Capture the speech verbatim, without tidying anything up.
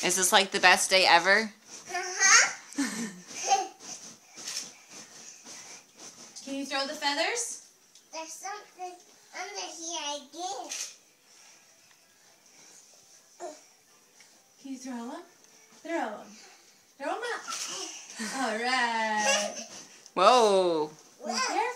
Is this like the best day ever? Uh-huh. Can you throw the feathers? There's something under here again. Can you throw them? Throw them. Throw them up. All right. Whoa. Look.